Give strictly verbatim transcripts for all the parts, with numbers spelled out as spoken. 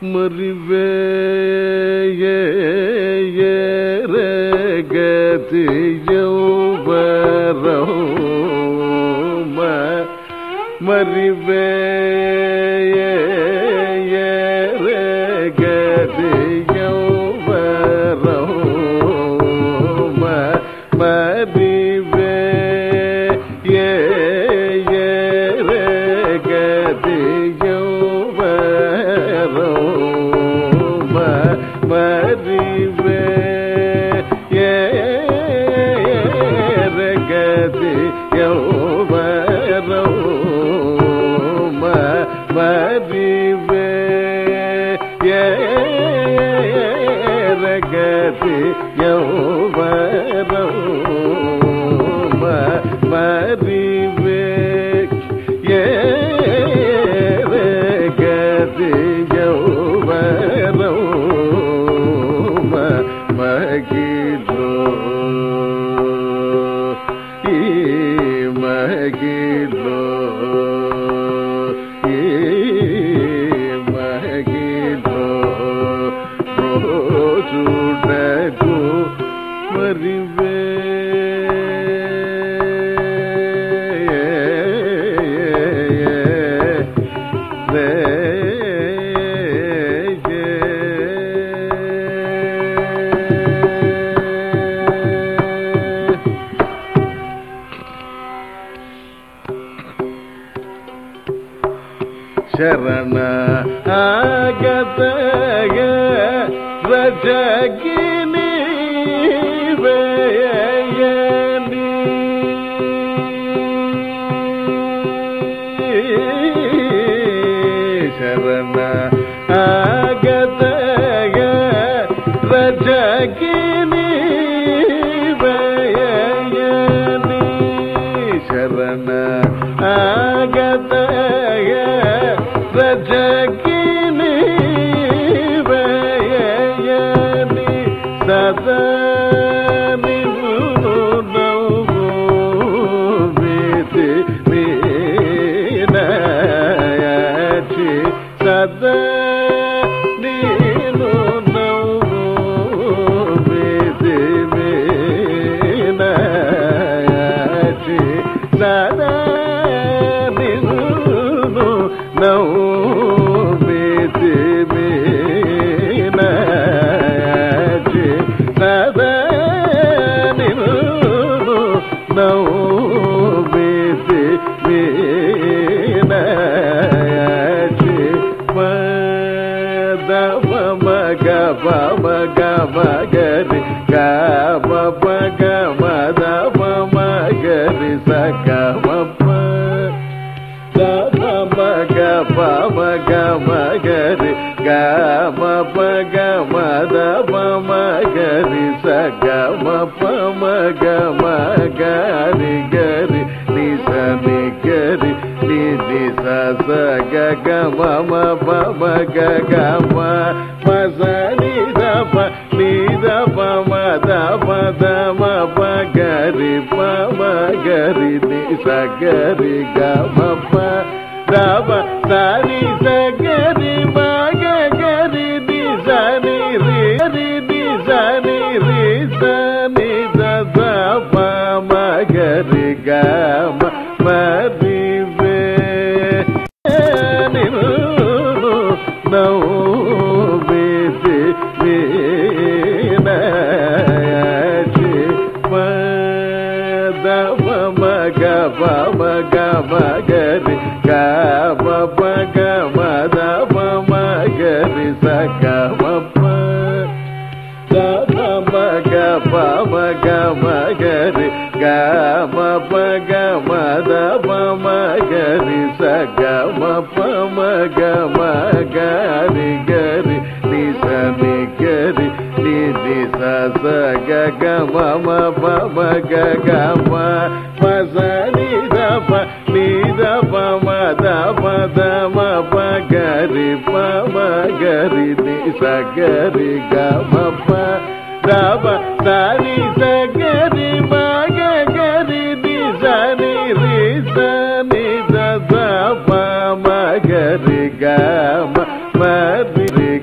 మరివేయరగతి యౌవరౌమ మరివేయరగతి యౌవరౌమ మరివేయరగతి యౌవరౌమ మరివేయరగతి యౌవరౌమ మరివేయరగతి యౌవరౌమ మరివేయరగతి యౌవరౌమ మగిలో ఈ మగిలో ఈ మగిలో రోజుడకు మరివే శరణ ఆగతయ రజగిని వేయని శరణ ఆగతయ రజగిని వేయని శరణ ఆగతయ రజగిని వేయని సదా నిన్ను నవ్వుతి మీనాయచి సదా నిన్ను నవ్వుతి మీనాయచి సదా నవ్వుతి మీనాయచి సదా నిన్ను నవ్వుతి మీనాయచి పదమ మగ మగ మగరి గమ మగ మదమ మగరి సగమ మగ మగ మగరి గమ మగ మదమ మగరి సగమ మగ మగరి గరి నిస నిగరి నిధి స గమ మమ మగ గమ మసని దప నిద మద మద మగరి మగరి నిస గరి గమ దమ సని సగరి మగ గరి నిస ని రి రి నిస ని రి సని దప మగరి గమ మరివే నవ్వుతి మీనాయచి పదమ మగ మగ మగరి గమ మగ మదమ మగరి సగమ దమ మగ మగ మగరి గమ మగ మదమ మగరి సగమ మగ మగరి గరి నిస నిగరి నిధి స గమ మమ మగ గమ మసని దప నిద మద మదమ మగరి మగరి నిస గరి గమ దమ సని సగరి మగ గరి నిస ని రి సని దప మగరి గమ మరి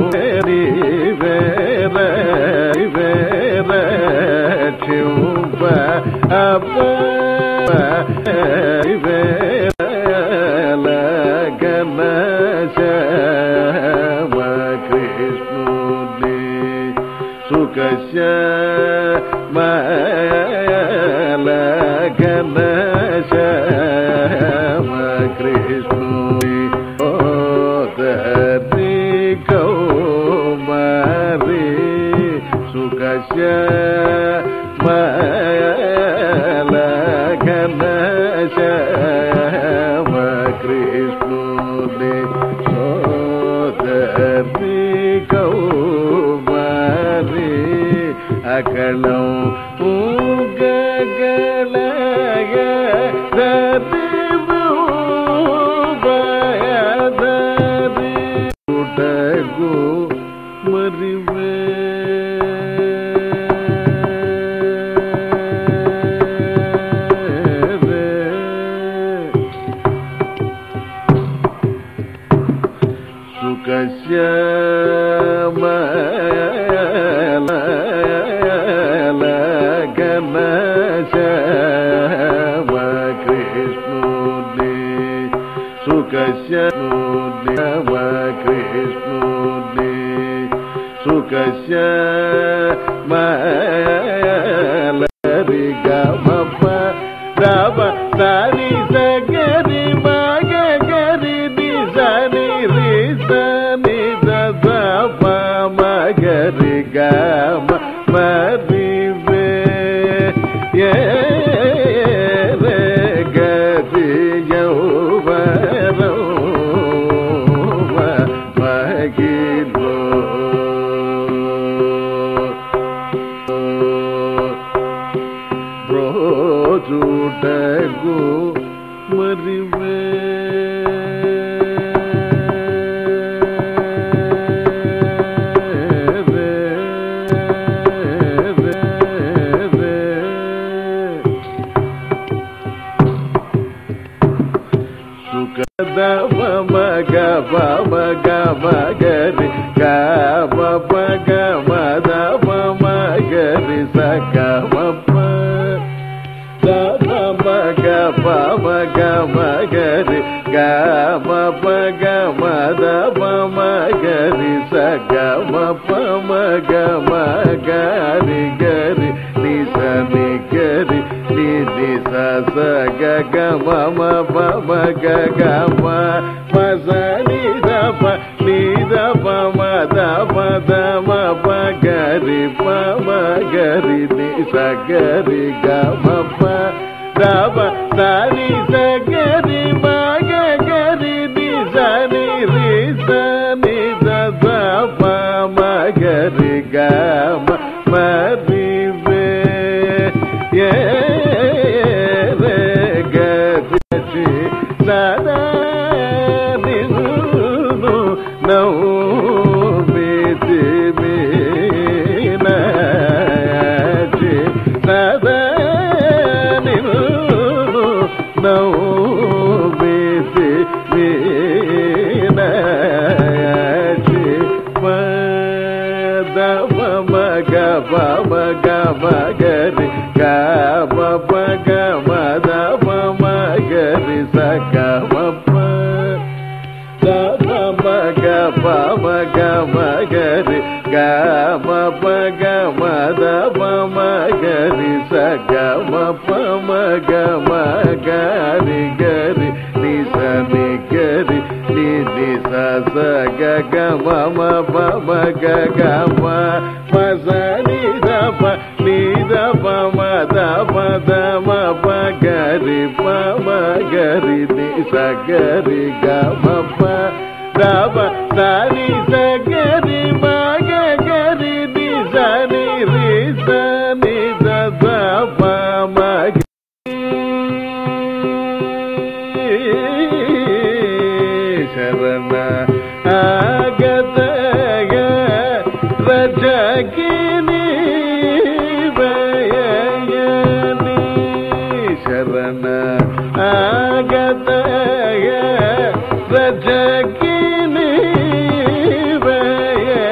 Rajagini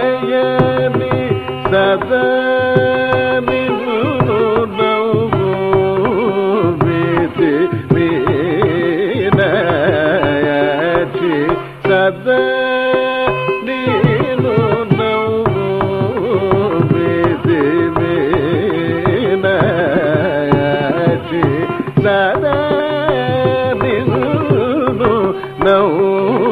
சதா சதா நீனு நவ்வு மீனாட்சி சதா நீனு நவ்வு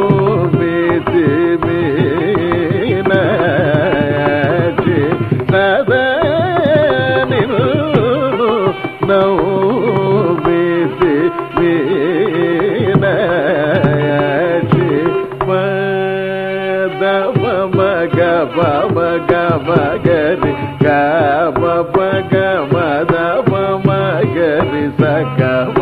மீனாட்சி சதா நீனு நவ்வு மீனாட்சி மக மக மகரி கம பக மத மகரி சகம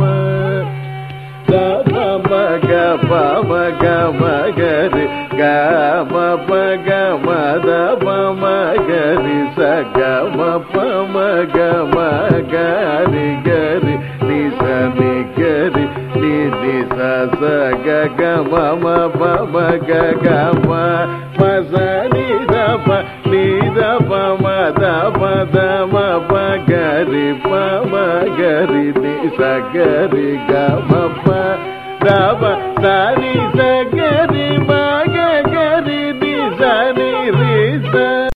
தம மக மக மகரி கம பக மத மகரி சகம மக மகரி கரி நிச நிகரி நிதி ச க ம பம க ம மசனி தப நித பம தப தம பகரி பம கரி நிச கரி க ம ப தப சனி சகரி மக கரி நிச நி ரி ச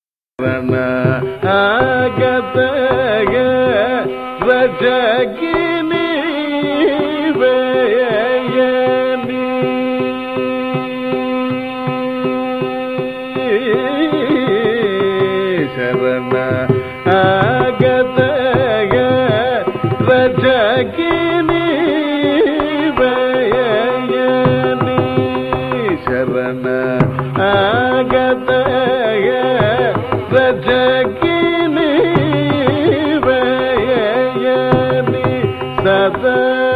ஆகத ரஜகினி சரண ஆகதய ரஜகினி வயனி சரண ஆகதய ரஜகினி வயனி சதா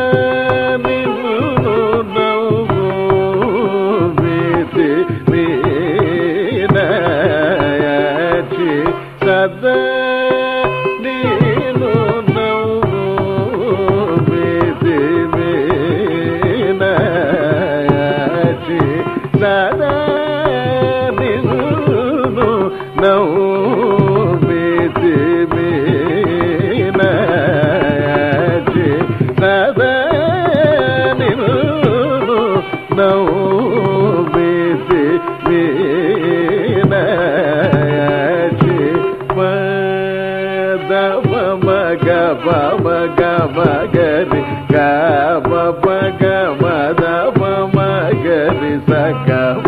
சதா நீனு நவ்வு மீனாட்சி சதா நீனு நவ்வு மீனாட்சி சதா நீனு நவ்வு மீனாட்சி மக மக மகரி கம பக மத மகரி சகம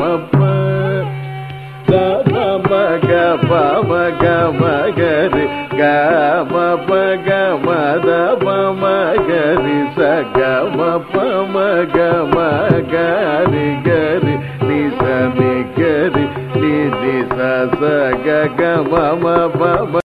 தம மக மக மகரி கம பக மத மகரி சகம மக மகரி கரி நிச நிகரி நிதி ச க ம பம